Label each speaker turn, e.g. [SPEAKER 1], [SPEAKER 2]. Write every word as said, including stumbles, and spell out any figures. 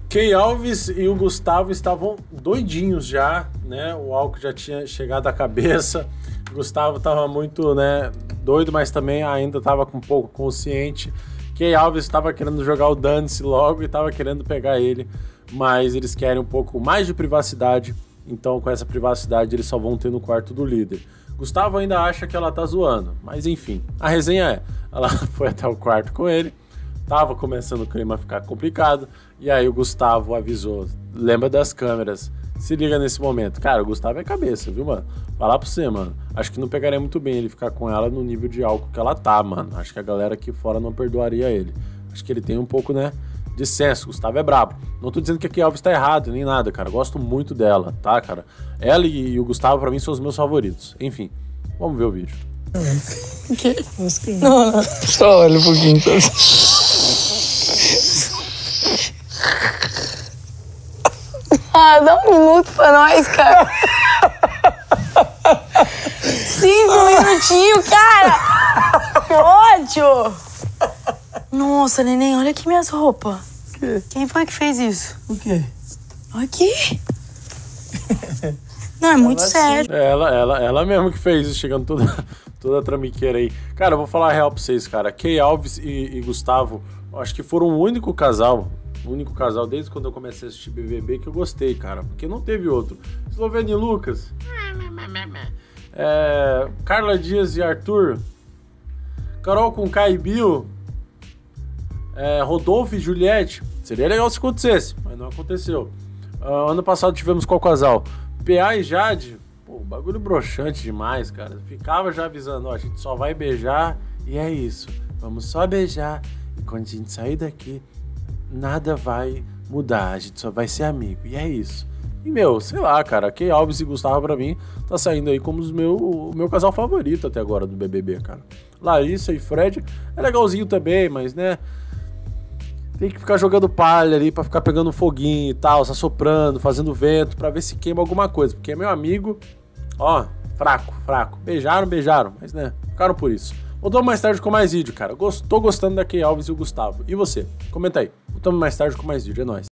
[SPEAKER 1] Key Alves e o Gustavo estavam doidinhos já, né? O álcool já tinha chegado à cabeça. O Gustavo estava muito, né, doido, mas também ainda estava com um pouco consciente. Key Alves estava querendo jogar o dane-se logo e estava querendo pegar ele, mas eles querem um pouco mais de privacidade, então com essa privacidade eles só vão ter no quarto do líder. Gustavo ainda acha que ela tá zoando, mas enfim, a resenha é, ela foi até o quarto com ele, tava começando o clima a ficar complicado, e aí o Gustavo avisou, lembra das câmeras, se liga nesse momento. Cara, o Gustavo é cabeça, viu, mano? Vai lá pra você, mano. Acho que não pegaria muito bem ele ficar com ela no nível de álcool que ela tá, mano. Acho que a galera aqui fora não perdoaria ele. Acho que ele tem um pouco, né, de senso. Gustavo é brabo. Não tô dizendo que a Key Alves tá errado, nem nada, cara. Gosto muito dela, tá, cara? Ela e o Gustavo, pra mim, são os meus favoritos. Enfim, vamos ver o vídeo.
[SPEAKER 2] O quê? Não, não. Só olha um pouquinho, sabe?
[SPEAKER 3] Ah, dá um minuto pra nós, cara. Cinco minutinhos, cara. Que ódio. Nossa, neném, olha aqui minhas roupas.
[SPEAKER 2] O quê?
[SPEAKER 3] Quem foi que fez isso?
[SPEAKER 2] O quê?
[SPEAKER 3] Olha aqui. Não, é muito
[SPEAKER 1] ela,
[SPEAKER 3] sério.
[SPEAKER 1] É, ela, ela, ela mesmo que fez isso, chegando toda, toda trambiqueira aí. Cara, eu vou falar a real pra vocês, cara. Key Alves e, e Gustavo, acho que foram o único casal, o único casal desde quando eu comecei a assistir B B B que eu gostei, cara. Porque não teve outro. Eslovênia e Lucas. É, Carla Dias e Arthur. Carol com Kai e Bill. É, Rodolfo e Juliette. Seria legal se acontecesse, mas não aconteceu. Uh, ano passado tivemos qual casal? P A e Jade. Pô, bagulho broxante demais, cara. Ficava já avisando, ó, a gente só vai beijar e é isso. Vamos só beijar e quando a gente sair daqui, nada vai mudar. A gente só vai ser amigo e é isso. E, meu, sei lá, cara, Key Alves e Gustavo, pra mim, tá saindo aí como os meu, o meu casal favorito até agora do B B B, cara. Larissa e Fred é legalzinho também, mas, né, tem que ficar jogando palha ali pra ficar pegando foguinho e tal, assoprando, fazendo vento, pra ver se queima alguma coisa. Porque é meu amigo, ó, fraco, fraco. Beijaram, beijaram, mas, né, ficaram por isso. Voltamos mais tarde com mais vídeo, cara. Tô gostando da Key Alves e o Gustavo. E você? Comenta aí. Voltamos mais tarde com mais vídeo, é nóis.